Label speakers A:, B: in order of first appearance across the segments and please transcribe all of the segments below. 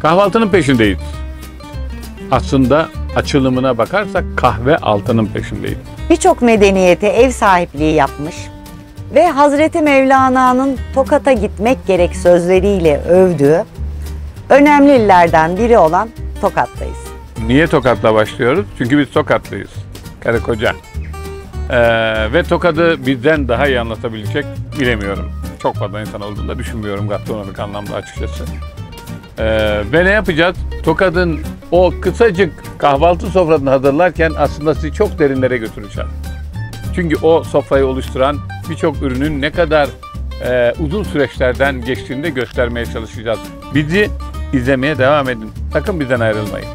A: Kahvaltının peşindeyiz. Aslında açılımına bakarsak kahve altının peşindeyiz.
B: Birçok medeniyete ev sahipliği yapmış ve Hazreti Mevlana'nın Tokat'a gitmek gerek sözleriyle övdüğü önemli illerden biri olan Tokat'tayız.
A: Niye Tokat'la başlıyoruz? Çünkü biz Tokatlıyız. Karı koca. Ve Tokat'ı bizden daha iyi anlatabilecek bilemiyorum. Çok fazla insan olduğunu da düşünmüyorum gastronomik anlamda açıkçası. Ve ne yapacağız? Tokat'ın o kısacık kahvaltı sofrasını hazırlarken aslında sizi çok derinlere götüreceğiz. Çünkü o sofrayı oluşturan birçok ürünün ne kadar uzun süreçlerden geçtiğini de göstermeye çalışacağız. Bizi izlemeye devam edin. Sakın bizden ayrılmayın.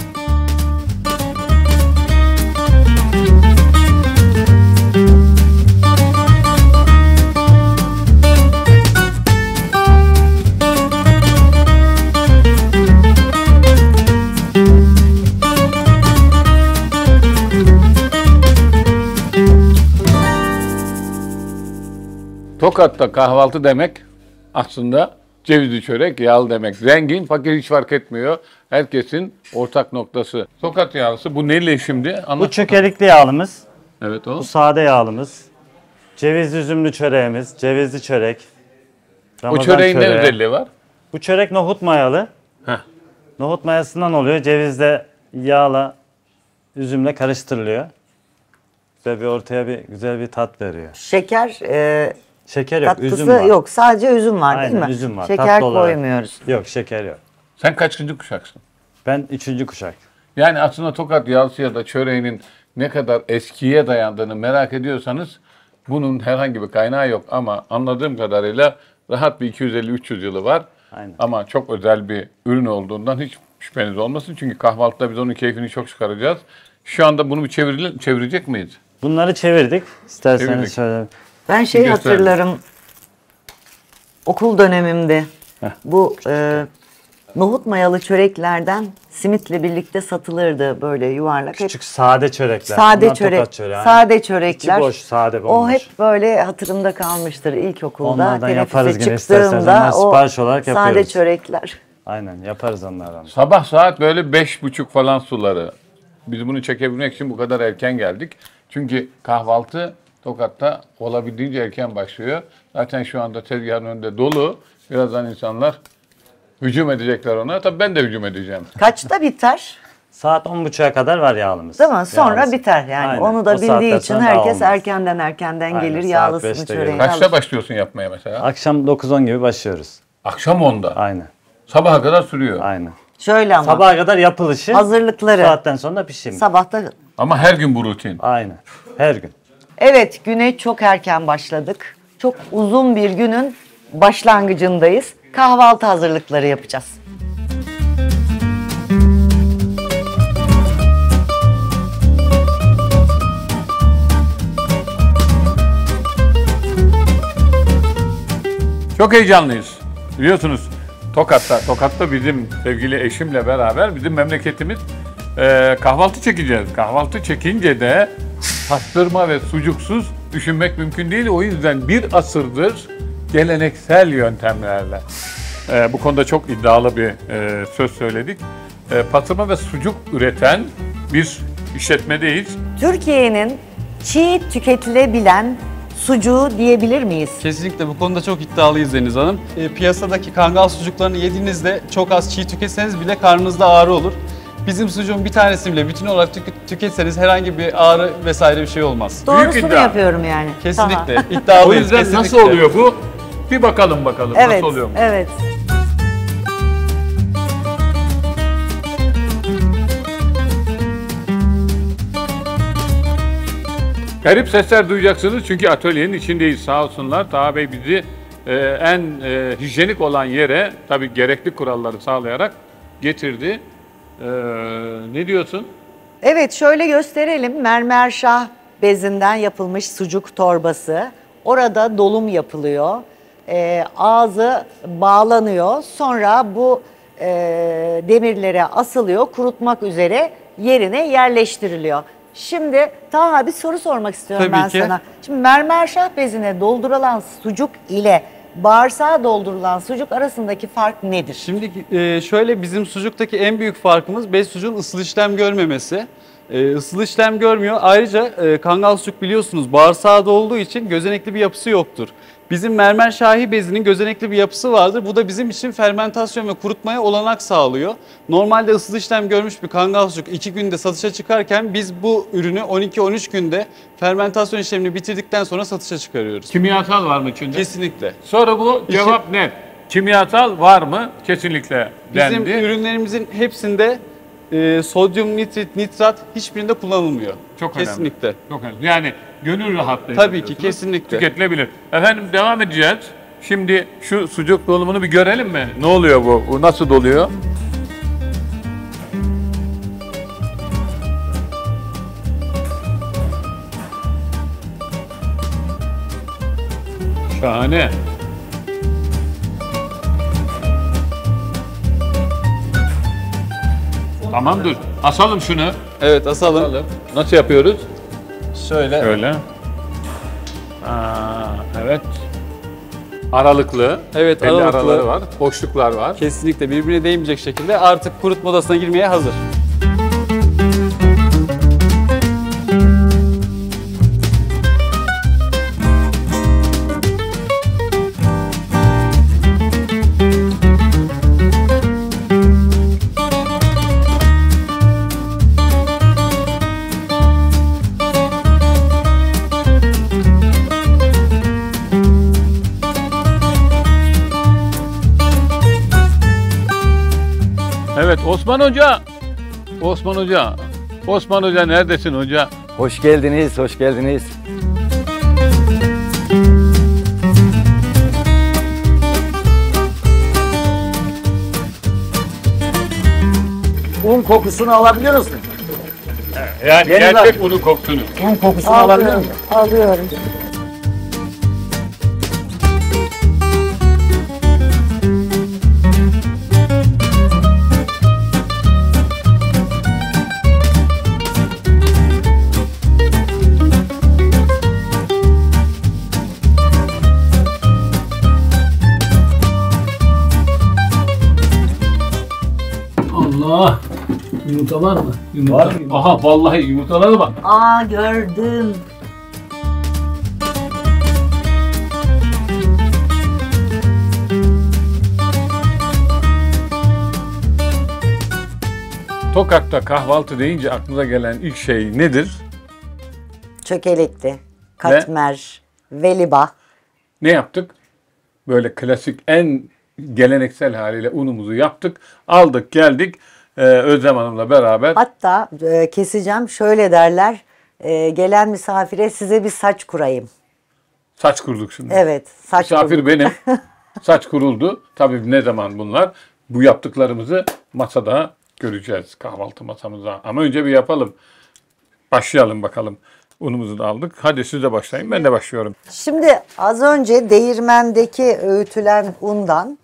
A: Tokat'ta kahvaltı demek aslında cevizli çörek, yağlı demek. Zengin, fakir hiç fark etmiyor. Herkesin ortak noktası. Tokat yağlısı. Bu neyle şimdi?
C: Bu çökelikli yağlımız.
A: Evet o.
C: Bu sade yağlımız. Cevizli üzümlü çöreğimiz. Cevizli çörek.
A: O çöreğin ne özelliği var?
C: Bu çörek nohut mayalı.
A: Heh.
C: Nohut mayasından oluyor. Cevizle, yağla, üzümle karıştırılıyor. Ve ortaya güzel bir tat veriyor.
B: Şeker
C: yok,
B: tatlısı
C: üzüm var.
B: yok. Sadece üzüm var
C: Aynen,
B: değil mi?
C: üzüm var.
B: Şeker
C: Tatlı olarak.
B: koymuyoruz.
C: Yok, şeker yok.
A: Sen kaçıncı kuşaksın?
C: Ben 3. kuşak.
A: Yani aslında Tokat yağlısı ya da çöreğinin ne kadar eskiye dayandığını merak ediyorsanız bunun herhangi bir kaynağı yok. Ama anladığım kadarıyla rahat bir 250-300 yılı var.
C: Aynen.
A: Ama çok özel bir ürün olduğundan hiç şüpheniz olmasın. Çünkü kahvaltıda biz onun keyfini çok çıkaracağız. Şu anda bunu bir çevirecek miyiz?
C: Bunları çevirdik. İsterseniz
A: Çevirdik.
C: şöyle.
B: Ben hatırlarım. Okul dönemimde bu nohut mayalı çöreklerden simitle birlikte satılırdı böyle yuvarlak.
C: Küçük sade çörekler.
B: Sade
C: Bunlar
B: çörek,
C: Tokat çöreği,
B: sade çörekler.
C: İçi boş, sade bomboş.
B: O hep böyle hatırımda kalmıştır ilkokulda.
C: Onlardan yaparız
B: Teneffüse
C: yine isterseniz.
B: çıktığımda
C: Onlar sipariş olarak
B: sade
C: yapıyoruz.
B: çörekler.
C: Aynen yaparız onlardan.
A: Sabah saat böyle 5.30 falan suları. Biz bunu çekebilmek için bu kadar erken geldik. Çünkü kahvaltı Tokat'ta olabildiğince erken başlıyor. Zaten şu anda tezgahın önünde dolu. Birazdan insanlar hücum edecekler ona. Tabii ben de hücum edeceğim.
B: Kaçta biter?
C: Saat 10.30'a kadar var yağlımız.
B: Değil mi? Sonra
C: Yağlısı.
B: biter yani.
C: Aynen.
B: Onu da
C: O
B: bildiği
C: saatten
B: için
C: sonra
B: herkes
C: dağılmaz.
B: erkenden
C: Aynen,
B: gelir
C: saat
B: yağlısını
C: 5'te
B: çöreğini
C: gelir.
A: Kaçta
B: alır.
A: başlıyorsun yapmaya mesela?
C: Akşam 9-10 gibi başlıyoruz.
A: Akşam 10'da.
C: Aynen.
A: Sabaha kadar sürüyor.
C: Aynen.
B: Şöyle ama
C: Sabaha kadar yapılışı.
B: hazırlıkları
C: Saatten sonra da pişimi.
B: sabahta.
A: Ama her gün bu rutin.
C: Aynen. Her gün.
B: Evet, güne çok erken başladık. Çok uzun bir günün başlangıcındayız. Kahvaltı hazırlıkları yapacağız.
A: Çok heyecanlıyız. Biliyorsunuz Tokat'ta bizim sevgili eşimle beraber bizim memleketimiz kahvaltı çekeceğiz. Kahvaltı çekince de pastırma ve sucuksuz düşünmek mümkün değil. O yüzden bir asırdır geleneksel yöntemlerle bu konuda çok iddialı bir söz söyledik. Pastırma ve sucuk üreten bir işletmedeyiz.
B: Türkiye'nin çiğ tüketilebilen sucuğu diyebilir miyiz?
D: Kesinlikle bu konuda çok iddialıyız Deniz Hanım. Piyasadaki kangal sucuklarını yediğinizde çok az çiğ tüketseniz bile karnınızda ağrı olur. Bizim sucuğun bir tanesini bile bütün olarak tüketseniz herhangi bir ağrı vesaire bir şey olmaz.
B: Doğrusunu
A: iddia.
B: yapıyorum yani.
D: Kesinlikle
B: Tamam.
D: iddialıyız.
A: O yüzden
D: kesinlikle.
A: nasıl oluyor bu? Bir bakalım
B: Evet,
A: nasıl oluyor mu?
B: evet.
A: Garip sesler duyacaksınız çünkü atölyenin içindeyiz. Sağ olsunlar Taha Bey bizi en hijyenik olan yere tabii gerekli kuralları sağlayarak getirdi. Ne diyorsun?
B: Evet, şöyle gösterelim. Mermerşah bezinden yapılmış sucuk torbası. Orada dolum yapılıyor. Ağzı bağlanıyor. Sonra bu demirlere asılıyor. Kurutmak üzere yerine yerleştiriliyor. Şimdi Taha bir soru sormak istiyorum
D: Tabii
B: ben
D: ki.
B: sana. Şimdi mermerşah bezine doldurulan sucuk ile bağırsağa doldurulan sucuk arasındaki fark nedir?
D: Şimdi şöyle, bizim sucuktaki en büyük farkımız bez sucuğun ısıl işlem görmemesi. Isıl işlem görmüyor. Ayrıca kangal sucuk biliyorsunuz bağırsağı da olduğu için gözenekli bir yapısı yoktur. Bizim mermer şahi bezinin gözenekli bir yapısı vardır. Bu da bizim için fermentasyon ve kurutmaya olanak sağlıyor. Normalde ısıl işlem görmüş bir kangal sucuk 2 günde satışa çıkarken biz bu ürünü 12-13 günde fermentasyon işlemini bitirdikten sonra satışa çıkarıyoruz.
A: Kimyasal var mı içinde?
D: Kesinlikle.
A: Soru bu, cevap net. Kimyasal var mı? Kesinlikle
D: Bizim
A: dendi.
D: ürünlerimizin hepsinde sodyum nitrit, nitrat hiçbirinde kullanılmıyor.
A: Çok önemli.
D: Kesinlikle.
A: Çok önemli. Yani gönül rahatlığı.
D: Tabii ki,
A: diyorsunuz.
D: kesinlikle.
A: Tüketilebilir. Efendim devam edeceğiz. Şimdi şu sucuk dolumunu bir görelim mi? Ne oluyor bu? Bu nasıl doluyor? Şahane. Tamam dur. Asalım şunu.
D: Evet, asalım.
A: Nasıl yapıyoruz?
D: Şöyle.
A: Öyle. Evet. Aralıklı.
D: Evet,
A: belli
D: aralıklı.
A: araları var. Boşluklar var.
D: Kesinlikle birbirine değmeyecek şekilde artık kurutma odasına girmeye hazır.
A: Evet Osman Hoca. Osman Hoca. Osman Hoca neredesin hoca?
E: Hoş geldiniz, hoş geldiniz. Un kokusunu alabiliyor musun?
A: Yani
E: Yeni
A: gerçek unu koktunu.
E: Un kokusunu alabiliyor musun?
B: Alıyorum.
A: Allah. Yumurta var mı? Yumurta.
E: Var mı?
A: Aha vallahi yumurtalara bak.
B: Aa gördüm.
A: Tokat'ta kahvaltı deyince aklınıza gelen ilk şey nedir?
B: Çökelekli, katmer, veliba.
A: Ne yaptık? Böyle klasik en geleneksel haliyle unumuzu yaptık. Aldık geldik Özlem Hanım'la beraber.
B: Hatta keseceğim şöyle derler. Gelen misafire size bir saç kurayım.
A: Saç kurduk şimdi.
B: Evet, saç
A: Misafir
B: kurduk.
A: benim. Saç kuruldu. Tabii ne zaman bunlar? Bu yaptıklarımızı masada göreceğiz. Kahvaltı masamıza. Ama önce bir yapalım. Başlayalım bakalım. Unumuzu da aldık. Hadi siz de başlayın. Ben de başlıyorum.
B: Şimdi az önce değirmendeki öğütülen undan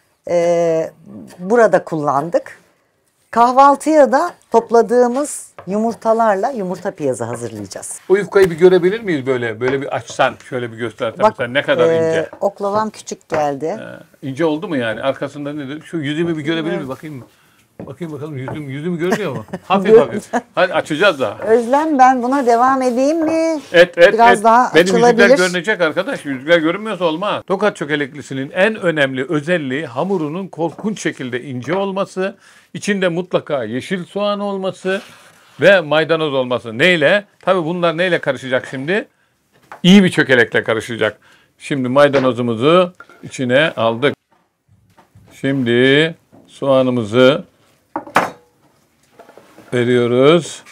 B: burada kullandık. Kahvaltıya da topladığımız yumurtalarla yumurta piyazı hazırlayacağız.
A: O yufkayı bir görebilir miyiz böyle? Böyle bir açsan, şöyle bir göstersen. Mesela ne kadar ince.
B: Oklavam küçük geldi.
A: İnce oldu mu yani? Arkasında nedir? Şu yüzümü bir görebilir miyim? Bakayım mı? Bakayım bakalım yüzümü görünüyor mu? Hafif hafif. Hadi açacağız daha.
B: Özlem ben buna devam edeyim mi?
A: Et.
B: Biraz daha
A: Benim yüzükler
B: açılabilir.
A: görünecek arkadaş. Yüzükler görünmüyorsa olmaz. Tokat çökeleklisinin en önemli özelliği hamurunun korkunç şekilde ince olması, içinde mutlaka yeşil soğan olması ve maydanoz olması. Neyle? Tabii bunlar neyle karışacak şimdi? İyi bir çökelekle karışacak. Şimdi maydanozumuzu içine aldık. Şimdi soğanımızı veriyoruz.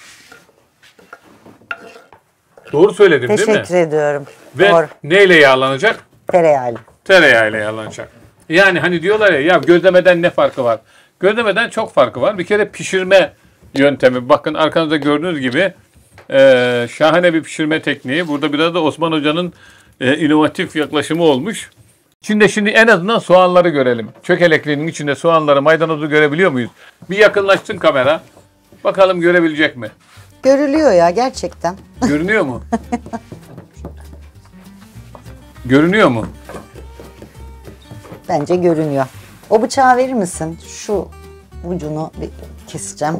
A: Doğru söyledim değil mi?
B: Teşekkür ediyorum.
A: Ve
B: Doğru.
A: neyle yağlanacak?
B: Tereyağıyla.
A: Tereyağıyla yağlanacak. Yani hani diyorlar ya gözlemeden ne farkı var? Gözlemeden çok farkı var. Bir kere pişirme yöntemi. Bakın arkanızda gördüğünüz gibi şahane bir pişirme tekniği. Burada biraz da Osman Hoca'nın inovatif yaklaşımı olmuş. Şimdi en azından soğanları görelim. Çökeleklinin içinde soğanları, maydanozu görebiliyor muyuz? Bir yakınlaşsın kamera. Bakalım görebilecek mi?
B: Görülüyor ya gerçekten.
A: Görünüyor mu? Görünüyor mu?
B: Bence görünüyor. O bıçağı verir misin? Şu ucunu bir keseceğim.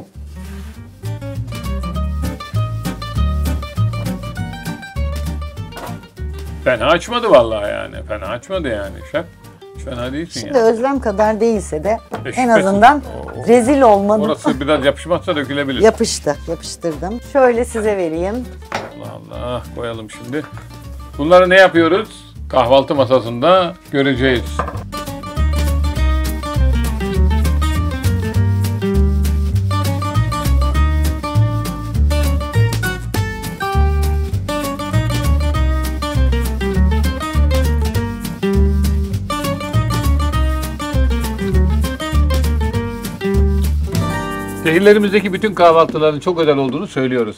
A: Fena açmadı vallahi yani. Fena açmadı yani şef. Fena değilsin
B: Şimdi
A: yani.
B: Özlem kadar değilse de en
A: şüphesiz.
B: azından rezil olmadım.
A: Orası biraz yapışmazsa dökülebilir.
B: Yapıştı. Yapıştırdım. Şöyle size vereyim.
A: Allah Allah, koyalım şimdi. Bunları ne yapıyoruz? Kahvaltı masasında göreceğiz. Şehirlerimizdeki bütün kahvaltıların çok özel olduğunu söylüyoruz.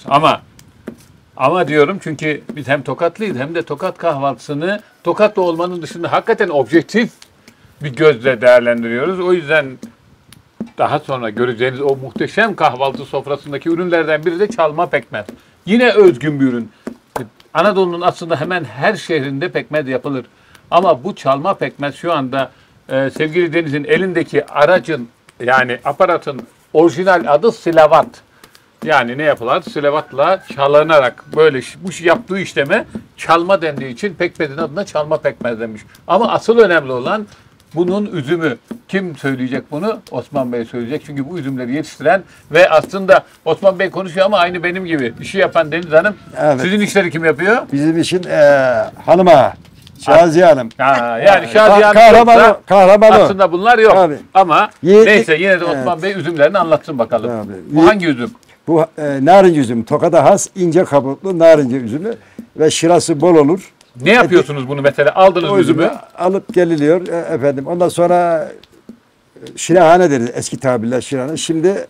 A: Ama diyorum çünkü biz hem Tokatlıyız hem de Tokat kahvaltısını Tokatlı olmanın dışında hakikaten objektif bir gözle değerlendiriyoruz. O yüzden daha sonra göreceğiniz o muhteşem kahvaltı sofrasındaki ürünlerden biri de çalma pekmez. Yine özgün bir ürün. Anadolu'nun aslında hemen her şehrinde pekmez yapılır. Ama bu çalma pekmez şu anda sevgili Deniz'in elindeki aracın yani aparatın orijinal adı silavat. Yani ne yapılar? Silavatla çalınarak böyle bu yaptığı işleme çalma dendiği için pekmezin adına çalma pekmez demiş. Ama asıl önemli olan bunun üzümü. Kim söyleyecek bunu? Osman Bey söyleyecek. Çünkü bu üzümleri yetiştiren ve aslında Osman Bey konuşuyor ama aynı benim gibi işi yapan Deniz Hanım.
F: Evet.
A: Sizin işleri kim yapıyor?
F: Bizim için hanıma, Şaziye Hanım.
A: Yani Şaziye Hanım
F: Kahramanı,
A: yoksa
F: kahramanı.
A: aslında bunlar yok.
F: Tabii.
A: Ama
F: Yiğitlik-
A: neyse yine de Osman Bey üzümlerini anlatsın bakalım.
F: Tabii.
A: Bu hangi üzüm?
F: Bu narince üzüm. Tokat'a has ince kabuklu narince üzümü ve şırası bol olur.
A: Ne yapıyorsunuz bunu mesela? Aldınız
F: O
A: üzümü.
F: üzümü alıp geliliyor efendim. Ondan sonra şirahane deriz eski tabirle şirahane. Şimdi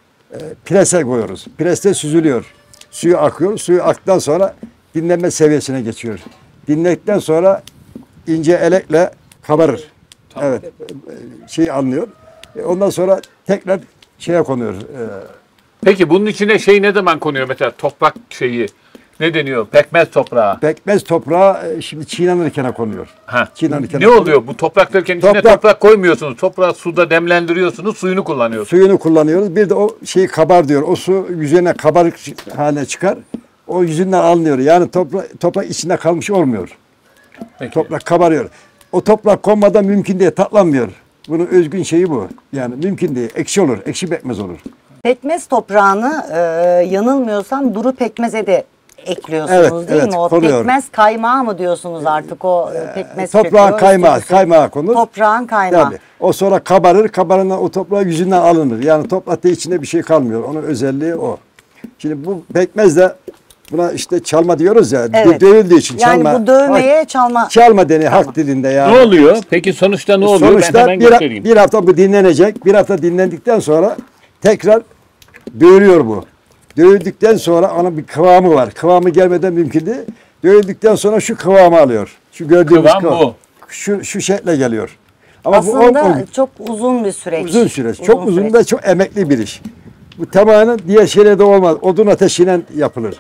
F: prese koyuyoruz. Preste süzülüyor. Suyu akıyor. Suyu aktıktan sonra dinlenme seviyesine geçiyor. Dinledikten sonra ince elekle kabarır. Evet. Şey alınıyor. Ondan sonra tekrar şeye konuyor.
A: Peki bunun içine şey ne zaman konuyor mesela toprak şeyi? Ne deniyor? Pekmez toprağı.
F: Pekmez toprağı şimdi çiğnenirken konuyor.
A: Ha.
F: Çiğnenirken
A: Ne oluyor? Bu toprak derken içine
F: Toprak-
A: toprak koymuyorsunuz. Toprağı suda demlendiriyorsunuz, suyunu kullanıyorsunuz.
F: Suyunu kullanıyoruz. Bir de o şeyi kabar diyor. O su yüzeyine kabarık haline çıkar. O yüzünden alınıyor. Yani toprak içinde kalmış olmuyor.
A: Peki.
F: Toprak kabarıyor. O toprak konmadan mümkün değil. Tatlanmıyor. Bunun özgün şeyi bu. Yani mümkün değil. Ekşi olur. Ekşi pekmez olur.
B: Pekmez toprağını yanılmıyorsam duru pekmeze de ekliyorsunuz
F: Evet,
B: değil
F: evet,
B: mi? O
F: konuyor.
B: pekmez kaymağı mı diyorsunuz artık o pekmez
F: Toprağın
B: çöküyor,
F: kaymağı,
B: üstüne-
F: kaymağı konur.
B: Toprağın kaymağı.
F: Tabii. O sonra kabarır. Kabarından o toprağı yüzünden alınır. Yani toprakta içinde bir şey kalmıyor. Onun özelliği o. Şimdi bu pekmez de buna işte çalma diyoruz ya.
B: Evet.
F: Dövüldüğü için
B: Yani
F: çalma.
B: bu dövmeye çalma.
F: Çalma deniyor halk dilinde yani.
A: Ne oluyor? Peki sonuçta ne oluyor? Ben
F: Sonuçta
A: hemen göstereyim.
F: bir hafta bu dinlenecek. Bir hafta dinlendikten sonra tekrar dövülüyor bu. Dövüldükten sonra onun bir kıvamı var. Kıvamı gelmeden mümkün değil. Dövüldükten sonra şu kıvamı alıyor. Şu gördüğümüz
A: Kıvam bu.
F: Şu şekle geliyor. Ama
B: Aslında çok uzun bir süreç.
F: uzun süreç. Çok uzun
B: süreç.
F: ve çok emekli bir iş. Bu tamamen diğer şeylerde olmaz. Odun ateşiyle yapılır.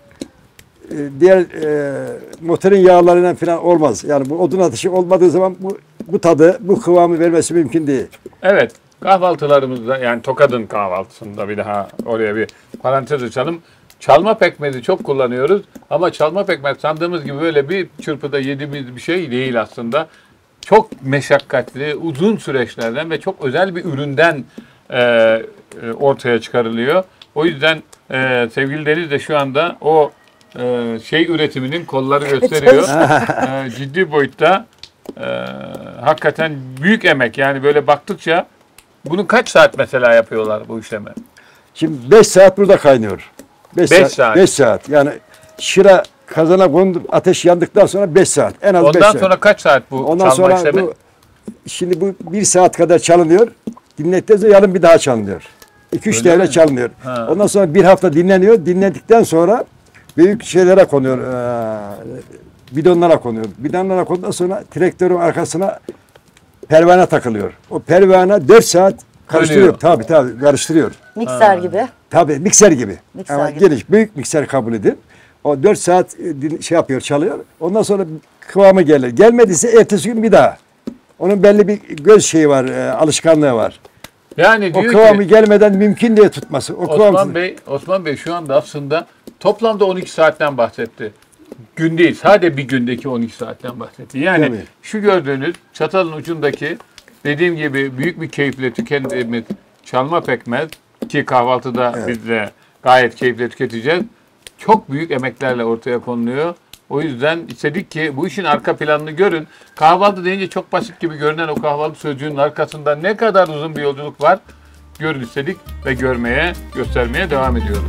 F: Diğer motorun yağlarıyla falan olmaz. Yani bu odun ateşi olmadığı zaman bu tadı, bu kıvamı vermesi mümkün değil.
A: Evet. Kahvaltılarımızda yani Tokat'ın kahvaltısında bir daha oraya bir parantez açalım. Çalma pekmezi çok kullanıyoruz ama çalma pekmez sandığımız gibi böyle bir çırpıda yediğimiz bir şey değil aslında. Çok meşakkatli, uzun süreçlerden ve çok özel bir üründen ortaya çıkarılıyor. O yüzden sevgili Deniz de şu anda o şey üretiminin kolları gösteriyor. Ciddi boyutta hakikaten büyük emek. Yani böyle baktıkça bunu kaç saat mesela yapıyorlar bu işlemi?
F: Şimdi 5 saat burada kaynıyor. 5
A: saat.
F: 5 saat. Yani şıra kazana kondu, ateş yandıktan sonra 5 saat. En az 5
A: Ondan
F: saat.
A: sonra kaç saat bu
F: Ondan
A: çalma
F: sonra
A: işlemi?
F: şimdi bu 1 saat kadar çalınıyor. Dinledikten sonra yarın bir daha çalınıyor. 2-3
A: Öyle
F: devre
A: mi?
F: çalınıyor.
A: Ha.
F: Ondan sonra bir hafta dinleniyor. Dinledikten sonra büyük şeylere konuyor. Bidonlara konuyor. Bidonlara konduğundan sonra traktörün arkasına pervane takılıyor. O pervane 4 saat karıştırıyor.
A: Dönüyor.
F: Tabii karıştırıyor.
B: Mikser gibi.
F: Tabii mikser gibi.
B: Mikser
F: Ama
B: gibi.
F: geniş, büyük mikser kabul edin. O 4 saat şey yapıyor, çalıyor. Ondan sonra kıvamı gelir. Gelmediyse ertesi gün bir daha. Onun belli bir göz şeyi var, alışkanlığı var.
A: Yani
F: O
A: diyor
F: kıvamı
A: ki
F: gelmeden mümkün diye tutması. O kıvam
A: Osman Bey şu anda aslında toplamda 12 saatten bahsetti. Gün değil, sadece bir gündeki 12 saatten bahsetti. Yani
F: Tabii.
A: şu gördüğünüz çatalın ucundaki dediğim gibi büyük bir keyifle tükettiğimiz çalma pekmez ki kahvaltıda biz de gayet keyifle tüketeceğiz. Çok büyük emeklerle ortaya konuluyor. O yüzden istedik ki bu işin arka planını görün. Kahvaltı deyince çok basit gibi görünen o kahvaltı sözcüğünün arkasında ne kadar uzun bir yolculuk var görün istedik ve görmeye, göstermeye devam ediyoruz.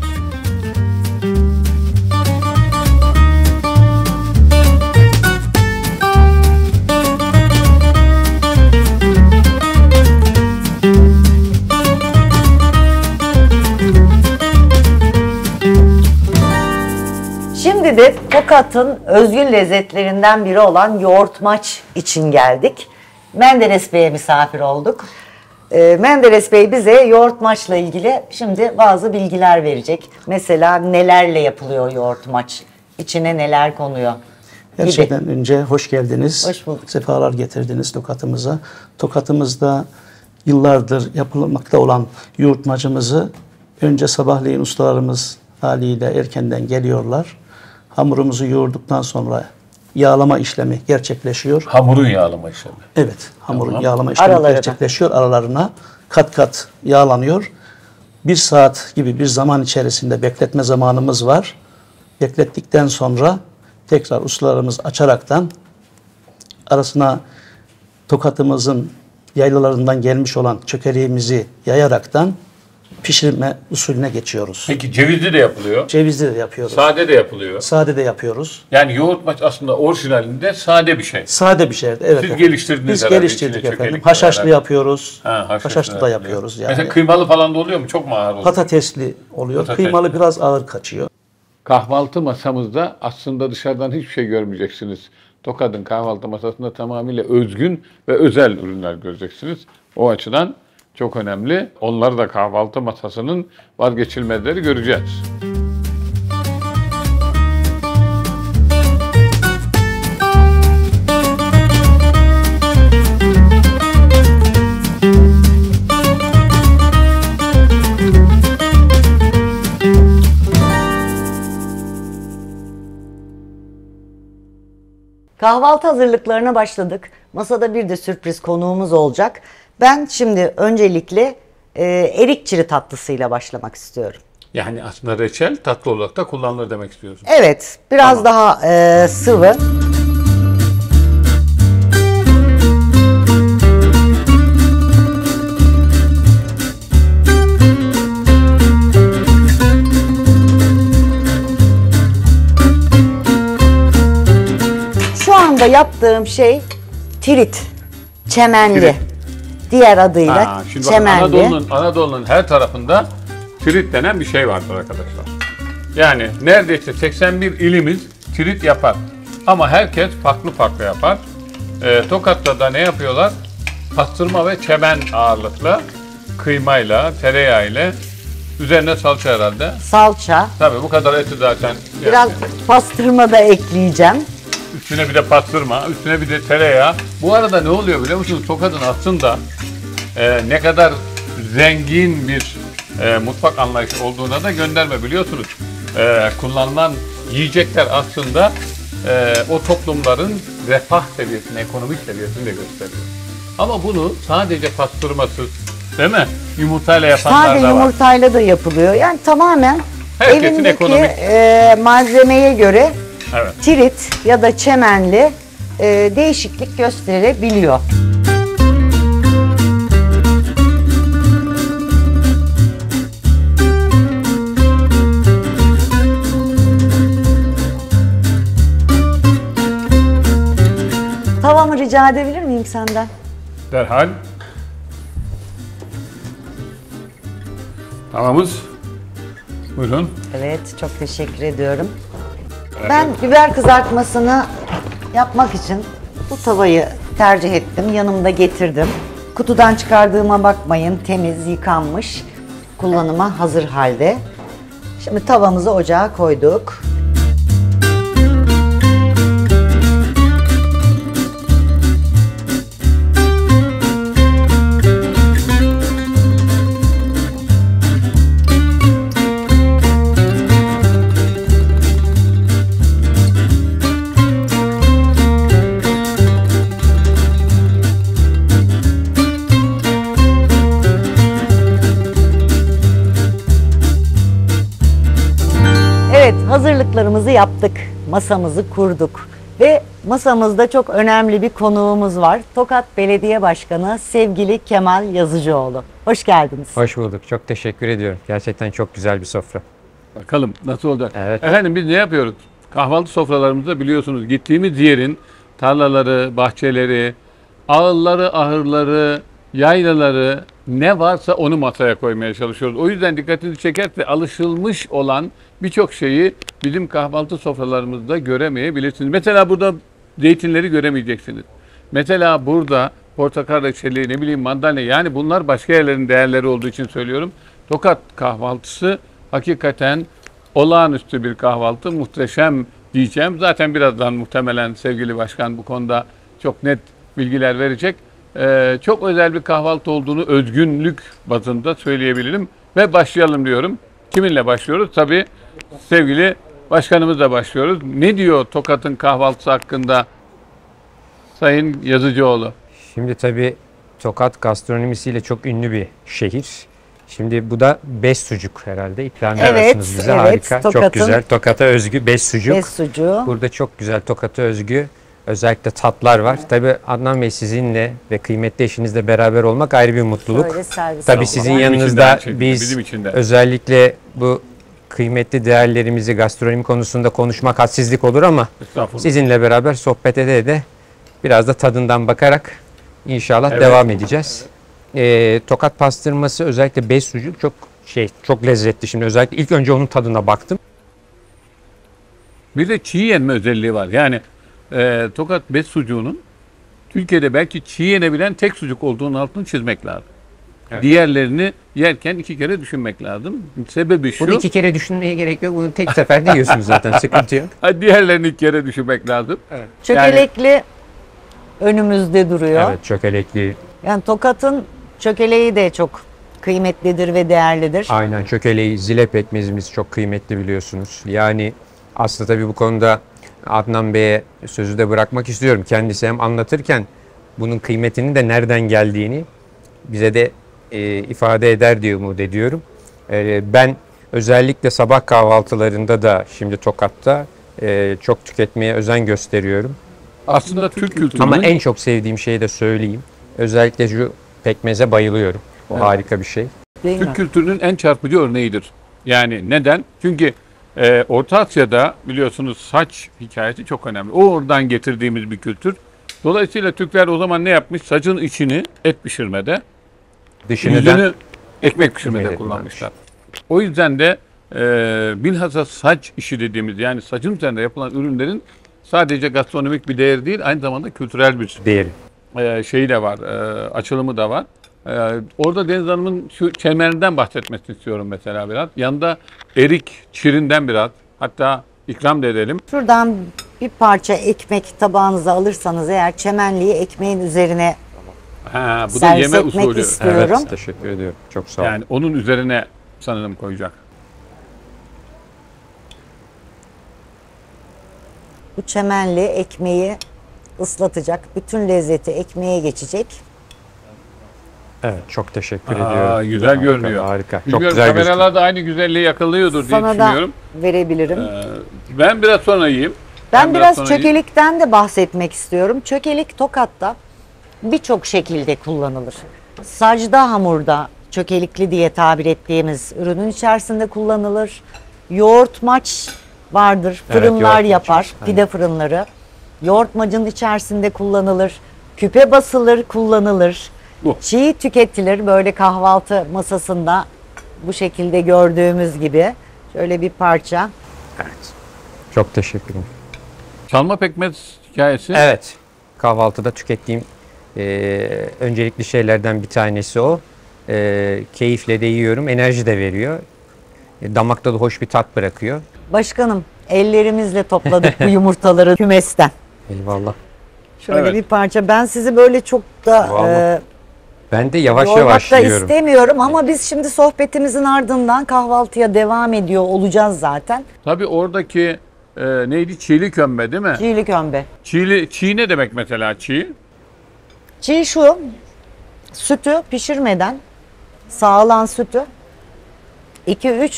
B: Şimdi de Tokat'ın özgün lezzetlerinden biri olan yoğurtmaç için geldik. Menderes Bey'e misafir olduk. Menderes Bey bize yoğurtmaçla ilgili şimdi bazı bilgiler verecek. Mesela nelerle yapılıyor yoğurtmaç? İçine neler konuyor?
G: Her
B: gibi.
G: şeyden önce hoş geldiniz.
B: Hoş bulduk.
G: Sefalar getirdiniz Tokat'ımıza. Tokat'ımızda yıllardır yapılmakta olan yoğurtmacımızı önce sabahleyin ustalarımız haliyle erkenden geliyorlar. Hamurumuzu yoğurduktan sonra yağlama işlemi gerçekleşiyor.
A: Hamurun yağlama işlemi.
G: Evet, hamurun
A: Tamam.
G: yağlama işlemi
B: Aralarına.
G: gerçekleşiyor. Aralarına kat kat yağlanıyor. 1 saat gibi bir zaman içerisinde bekletme zamanımız var. Beklettikten sonra tekrar ustalarımız açaraktan arasına Tokat'ımızın yaylalarından gelmiş olan çökeleğimizi yayaraktan pişirme usulüne geçiyoruz.
A: Peki cevizli de yapılıyor.
G: Cevizli de yapıyoruz.
A: Sade de yapılıyor.
G: Sade de yapıyoruz.
A: Yani yoğurtmaç aslında orijinalinde sade bir şey.
G: Sade bir şey. Evet.
A: Siz
G: efendim.
A: geliştirdiniz
G: Biz
A: herhalde
G: geliştirdik
A: içine
G: efendim.
A: çökelik
G: Haşhaşlı
A: olarak.
G: yapıyoruz.
A: Haşhaşlı
G: Haşhaşlı da
A: yapılıyor.
G: yapıyoruz yani.
A: Mesela kıymalı falan da oluyor mu? Çok mu ağır oluyor?
G: Patatesli oluyor.
A: Patates.
G: Kıymalı biraz ağır kaçıyor.
A: Kahvaltı masamızda aslında dışarıdan hiçbir şey görmeyeceksiniz. Tokat'ın kahvaltı masasında tamamıyla özgün ve özel ürünler göreceksiniz. O açıdan çok önemli. Onları da kahvaltı masasının vazgeçilmezleri göreceğiz.
B: Kahvaltı hazırlıklarına başladık. Masada bir de sürpriz konuğumuz olacak. Ben şimdi öncelikle erik çiri tatlısıyla başlamak istiyorum.
A: Yani aslında reçel tatlı olarak da kullanılır demek istiyorsun.
B: Evet, biraz daha sıvı. Şu anda yaptığım şey tirit, çemenli.
A: Tirit.
B: Diğer adıyla
A: Şimdi bakın
B: çemenli.
A: Anadolu'nun her tarafında tirit denen bir şey vardır arkadaşlar. Yani neredeyse 81 ilimiz tirit yapar. Ama herkes farklı farklı yapar. Tokat'ta da ne yapıyorlar? Pastırma ve çemen ağırlıklı kıymayla, tereyağıyla üzerine salça herhalde.
B: Salça.
A: Tabii bu kadar eti zaten.
B: Biraz
A: yani.
B: pastırma da ekleyeceğim.
A: Üstüne bir de pastırma, üstüne bir de tereyağı. Bu arada ne oluyor biliyor musunuz? Tokat'ın aslında ne kadar zengin bir mutfak anlayışı olduğuna da gönderme biliyorsunuz. Kullanılan yiyecekler aslında o toplumların refah seviyesini, ekonomik seviyesini de gösteriyor. Ama bunu sadece pastırmasız, değil mi? Yumurtayla yapanlar
B: Sadece
A: da var.
B: yumurtayla da yapılıyor. Yani tamamen
A: Herkesin
B: evindeki
A: ekonomik-
B: malzemeye göre
A: Evet.
B: tirit ya da çemenli değişiklik gösterebiliyor. Tavamı rica edebilir miyim senden?
A: Derhal. Tavamız. Buyurun.
B: Evet, çok teşekkür ediyorum. Ben biber kızartmasını yapmak için bu tavayı tercih ettim. Yanımda getirdim. Kutudan çıkardığıma bakmayın. Temiz, yıkanmış. Kullanıma hazır halde. Şimdi tavamızı ocağa koyduk. Hazırlıklarımızı yaptık, masamızı kurduk ve masamızda çok önemli bir konuğumuz var. Tokat Belediye Başkanı sevgili Kemal Yazıcıoğlu. Hoş geldiniz.
H: Hoş bulduk. Çok teşekkür ediyorum. Gerçekten çok güzel bir sofra.
A: Bakalım nasıl olacak?
H: Evet.
A: Efendim biz ne yapıyoruz? Kahvaltı sofralarımızda biliyorsunuz gittiğimiz yerin tarlaları, bahçeleri, ağılları, ahırları, yaylaları ne varsa onu masaya koymaya çalışıyoruz. O yüzden dikkatinizi çekerse alışılmış olan birçok şeyi bizim kahvaltı sofralarımızda göremeyebilirsiniz. Mesela burada zeytinleri göremeyeceksiniz. Mesela burada portakal reçeli, ne bileyim mandalina, yani bunlar başka yerlerin değerleri olduğu için söylüyorum. Tokat kahvaltısı hakikaten olağanüstü bir kahvaltı, muhteşem diyeceğim. Zaten birazdan muhtemelen sevgili başkan bu konuda çok net bilgiler verecek. Çok özel bir kahvaltı olduğunu özgünlük bazında söyleyebilirim. Ve başlayalım diyorum. Kiminle başlıyoruz? Tabii sevgili başkanımızla başlıyoruz. Ne diyor Tokat'ın kahvaltısı hakkında Sayın Yazıcıoğlu?
H: Şimdi tabii Tokat gastronomisiyle çok ünlü bir şehir. Şimdi bu da bes sucuk herhalde. İkram
B: Evet,
H: ediyorsunuz bize.
B: evet.
H: Harika. Çok
B: Tokat'ın
H: güzel. Tokat'a özgü bes sucuk.
B: Bes sucuğu.
H: Burada çok güzel Tokat'a özgü özellikle tatlar var. Tabii Adnan Bey sizinle ve kıymetli eşinizle beraber olmak ayrı bir mutluluk.
B: Böyle servis
H: Tabii
B: oldu.
H: sizin
A: Bizim için de
H: yanınızda
A: aynı şekilde,
H: biz
A: bizim için de.
H: özellikle bu kıymetli değerlerimizi gastronomi konusunda konuşmak hadsizlik olur ama
A: Estağfurullah.
H: sizinle beraber sohbet ede biraz da tadından bakarak inşallah
A: Evet.
H: devam edeceğiz. Tokat pastırması özellikle bes sucuk çok lezzetli. Şimdi özellikle ilk önce onun tadına baktım.
A: Bir de çiğ yenme özelliği var. Yani Tokat bes sucuğunun Türkiye'de belki çiğ yenebilen tek sucuk olduğunun altını çizmek lazım.
H: Evet.
A: Diğerlerini yerken 2 kere düşünmek lazım. Sebebi şu.
H: Bunu 2 kere düşünmeye gerek yok. Bunu tek seferde yiyorsunuz zaten. Sıkıntı yok.
A: Diğerlerini 2 kere düşünmek lazım.
B: Çökelekli önümüzde duruyor.
H: Evet, çökelekli.
B: Yani Tokat'ın çökeleği de çok kıymetlidir ve değerlidir.
H: Aynen, çökeleği, zile pekmezimiz çok kıymetli biliyorsunuz. Yani aslında tabii bu konuda Adnan Bey'e sözü de bırakmak istiyorum. Kendisi hem anlatırken bunun kıymetini de nereden geldiğini bize de ifade eder diye umut ediyorum. Ben özellikle sabah kahvaltılarında da şimdi Tokat'ta çok tüketmeye özen gösteriyorum.
A: Aslında Türk kültürünün
H: Ama en çok sevdiğim şeyi de söyleyeyim. Özellikle şu pekmeze bayılıyorum. O harika bir şey.
B: Değil mi?
A: Türk kültürünün en çarpıcı örneğidir. Yani neden? Çünkü Orta Asya'da biliyorsunuz saç hikayesi çok önemli. O oradan getirdiğimiz bir kültür. Dolayısıyla Türkler o zaman ne yapmış? Saçın içini et pişirmede,
H: Dışını
A: yüzünü
H: da
A: ekmek pişirmede
H: Ekmeğe
A: kullanmışlar. O yüzden de bilhassa saç işi dediğimiz, yani saçın üzerinde yapılan ürünlerin sadece gastronomik bir değeri değil, aynı zamanda kültürel bir
H: değeri.
A: şeyi de var, açılımı da var. Orada Deniz Hanım'ın şu çemerinden bahsetmesini istiyorum mesela biraz. Yanında erik, çirinden biraz, hatta ikram da edelim.
B: Şuradan bir parça ekmek tabağınıza alırsanız eğer çemenliği ekmeğin üzerine
A: Bu da
B: servis
A: yeme
B: etmek
A: usulü.
B: istiyorum.
H: Evet, teşekkür ediyorum. Çok sağ olun.
A: Yani onun üzerine sanırım koyacak.
B: Bu çemenli ekmeği ıslatacak. Bütün lezzeti ekmeğe geçecek.
H: Evet, çok teşekkür ediyorum.
A: Güzel
H: Harika,
A: görünüyor.
H: Harika. Çok
A: Bilmiyorum,
H: güzel gözüküyor.
A: kameralarda aynı güzelliği yakalıyordur diye
B: Sana da
A: düşünüyorum.
B: verebilirim.
A: Ben biraz sonra yiyeyim.
B: Ben biraz
A: sonra yiyeyim.
B: çökelikten de bahsetmek istiyorum. Çökelik Tokat'ta birçok şekilde kullanılır. Sacda hamurda çökelikli diye tabir ettiğimiz ürünün içerisinde kullanılır. Yoğurtmaç vardır.
H: Evet,
B: Fırınlar
H: yoğurtmaç
B: yapar.
H: var.
B: Pide fırınları. Yoğurtmacın içerisinde kullanılır. Küpe basılır, kullanılır.
A: Bu.
B: Çiğ tüketilir böyle kahvaltı masasında bu şekilde gördüğümüz gibi. Şöyle bir parça.
H: Evet. Çok teşekkür ederim.
A: Çalma pekmez hikayesi.
H: Evet. Kahvaltıda tükettiğim öncelikli şeylerden bir tanesi o. Keyifle de yiyorum. Enerji de veriyor. Damakta da hoş bir tat bırakıyor.
B: Başkanım, ellerimizle topladık bu yumurtaları kümesten.
H: Eyvallah.
B: Şöyle
A: Evet.
B: bir parça. Ben sizi böyle çok da
H: Vallahi. Ben de yavaş
B: yormak
H: yavaş
B: da
H: yiyorum.
B: istemiyorum ama biz şimdi sohbetimizin ardından kahvaltıya devam ediyor olacağız zaten.
A: Tabii oradaki neydi? Çiğli kömbe değil mi?
B: Çiğli kömbe.
A: Çiğ ne demek mesela çiğ?
B: Çiğ şu, sütü pişirmeden sağılan sütü 2-3 gün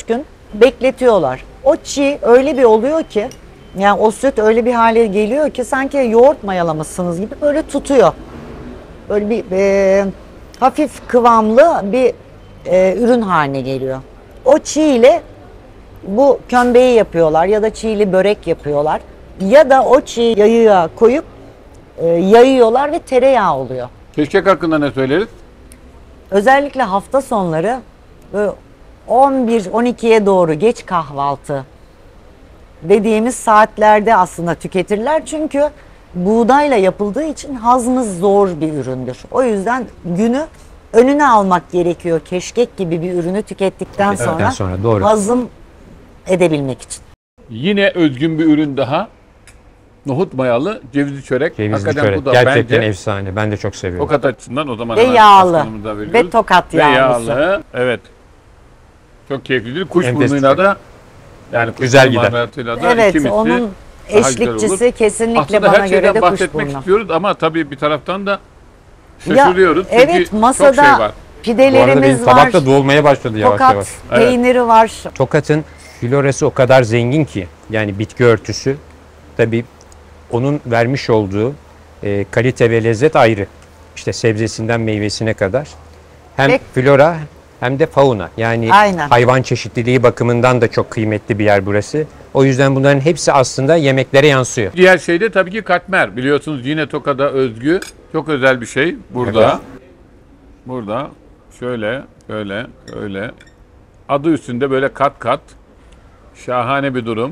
B: bekletiyorlar. O çiğ öyle bir oluyor ki, yani o süt öyle bir hale geliyor ki sanki yoğurt mayalamışsınız gibi böyle tutuyor. Böyle bir hafif kıvamlı bir ürün haline geliyor. O çiğ ile bu kömbeyi yapıyorlar ya da çiğli börek yapıyorlar. Ya da o çiğ yayığa koyup yayıyorlar ve tereyağı oluyor.
A: Keşkek hakkında ne söyleriz?
B: Özellikle hafta sonları böyle 11-12'ye doğru geç kahvaltı dediğimiz saatlerde aslında tüketirler. Çünkü buğdayla yapıldığı için hazmı zor bir üründür. O yüzden günü önüne almak gerekiyor. Keşkek gibi bir ürünü tükettikten sonra,
H: doğru.
B: hazım edebilmek için.
A: Yine özgün bir ürün daha. Nohut mayalı cevizli çörek.
H: Cevizli
A: Hakikaten
H: çörek.
A: bu da
H: Gerçekten
A: bence
H: efsane. Ben de çok seviyorum.
A: Tokat açısından o zaman
B: Ve
A: hemen
B: yağlı.
A: aslanımıza veriyoruz.
B: Ve tokat
A: Ve
B: yağlısı.
A: yağlı. Evet. Çok keyiflidir.
H: Enfes
A: Kuşburnuyla
H: bir şey.
A: da yani
H: Güzel gider.
A: baharatıyla da
B: Evet,
A: iki misli
B: onun
A: daha güzel olur.
B: eşlikçisi kesinlikle
A: Aslında
B: bana
A: her şeyden
B: göre de
A: bahsetmek
B: kuşburnu.
A: istiyoruz ama tabii bir taraftan da
B: Ya,
A: şaşırıyoruz. Çünkü
B: evet,
A: çok
B: masada
A: şey var.
H: Bu arada benim
B: pidelerimiz var,
H: tabak da dolmaya başladı yavaş
B: tokat
H: yavaş.
A: Evet.
B: peyniri var.
H: Tokat'ın florası o kadar zengin ki, yani bitki örtüsü, tabii onun vermiş olduğu kalite ve lezzet ayrı. İşte sebzesinden meyvesine kadar. Hem
B: Ve-
H: flora hem de fauna. Yani
B: Aynen.
H: hayvan çeşitliliği bakımından da çok kıymetli bir yer burası. O yüzden bunların hepsi aslında yemeklere yansıyor.
A: Diğer şey de tabii ki katmer. Biliyorsunuz yine Tokat'a özgü çok özel bir şey burada.
H: Evet.
A: Burada şöyle, şöyle. Adı üstünde böyle kat kat. Şahane bir durum.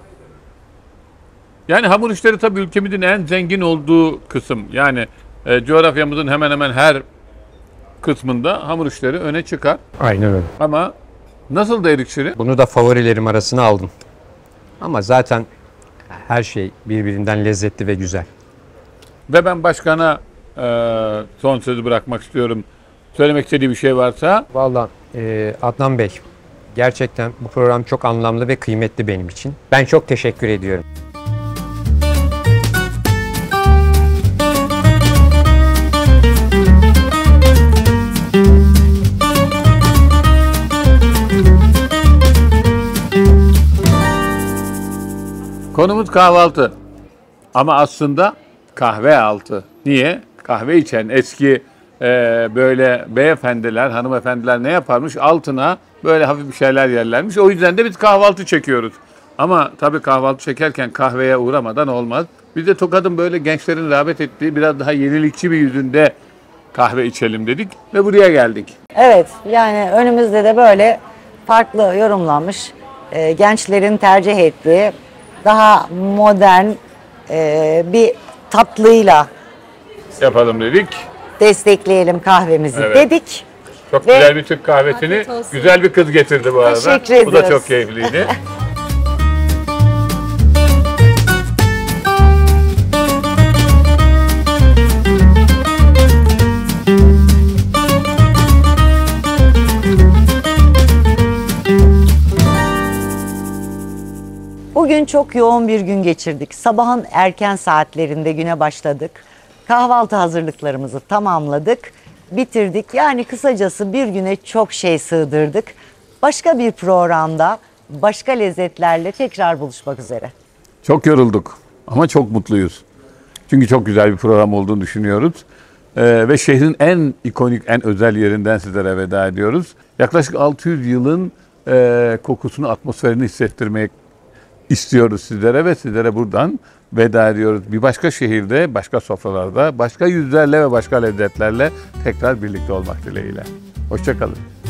A: Yani hamur işleri tabii ülkemizin en zengin olduğu kısım. Yani coğrafyamızın hemen hemen her kısmında hamur işleri öne çıkar.
H: Aynen öyle.
A: Ama nasıl da erik şirin?
H: Bunu da favorilerim arasına aldım. Ama zaten her şey birbirinden lezzetli ve güzel.
A: Ve ben başkana son sözü bırakmak istiyorum. Söylemek istediği bir şey varsa.
H: Vallahi Adnan Bey, gerçekten bu program çok anlamlı ve kıymetli benim için. Ben çok teşekkür ediyorum.
A: Konumuz kahvaltı. Ama aslında kahve altı. Niye? Kahve içen eski böyle beyefendiler, hanımefendiler ne yaparmış? Altına böyle hafif bir şeyler yerlermiş. O yüzden de biz kahvaltı çekiyoruz. Ama tabii kahvaltı çekerken kahveye uğramadan olmaz. Biz de Tokat'ın böyle gençlerin rağbet ettiği biraz daha yenilikçi bir yüzünde kahve içelim dedik ve buraya geldik.
B: Evet, yani önümüzde de böyle farklı yorumlanmış gençlerin tercih ettiği daha modern bir tatlıyla
A: Yapalım dedik.
B: destekleyelim kahvemizi
A: Evet.
B: dedik.
A: Çok
B: Ve-
A: güzel bir Türk kahvesini güzel bir kız getirdi bu arada.
B: Teşekkür
A: Bu da
B: ediyoruz.
A: çok keyifliydi.
B: Bugün çok yoğun bir gün geçirdik. Sabahın erken saatlerinde güne başladık. Kahvaltı hazırlıklarımızı tamamladık, bitirdik. Yani kısacası bir güne çok şey sığdırdık. Başka bir programda, başka lezzetlerle tekrar buluşmak üzere.
A: Çok yorulduk ama çok mutluyuz. Çünkü çok güzel bir program olduğunu düşünüyoruz. Ve şehrin en ikonik, en özel yerinden sizlere veda ediyoruz. Yaklaşık 600 yılın kokusunu, atmosferini hissettirmek istiyoruz sizlere ve sizlere buradan veda ediyoruz. Bir başka şehirde, başka sofralarda, başka yüzlerle ve başka lezzetlerle tekrar birlikte olmak dileğiyle. Hoşça kalın.